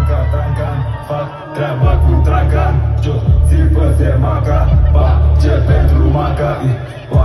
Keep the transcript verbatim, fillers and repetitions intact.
Tranca, trancan, fac treaba cu trancan. Jo, țipă se maca, pace pentru maca.